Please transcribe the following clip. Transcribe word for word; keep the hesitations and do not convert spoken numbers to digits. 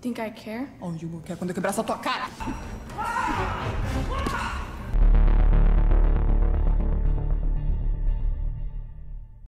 Think I care? Oh, you will care quando eu quebrar essa tua cara.